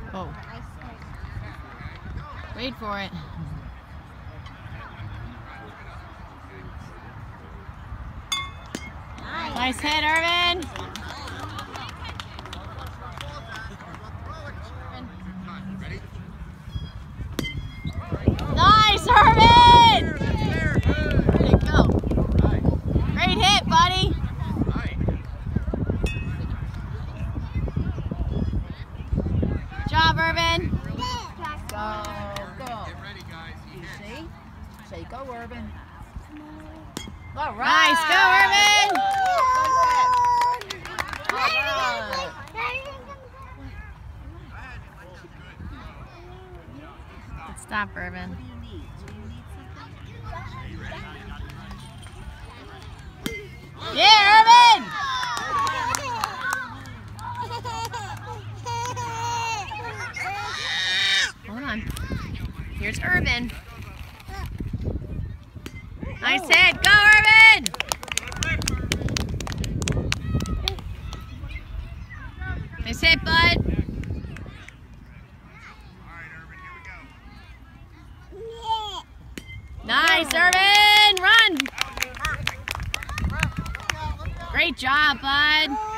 Oh. Wait for it. Nice hit, Irvin. Nice, Irvin! Way to go. Great hit, buddy. Good job, Irvin. Go, go. Get ready, guys. You see? Say go, Irvin. All right. Nice, go, Irvin. Good stop, Irvin. Yeah, Irvin! Hold on. Here's Irvin. Nice hit. Go, Irvin! Nice hit, bud. Nice, Irvin! Run! Great job, bud.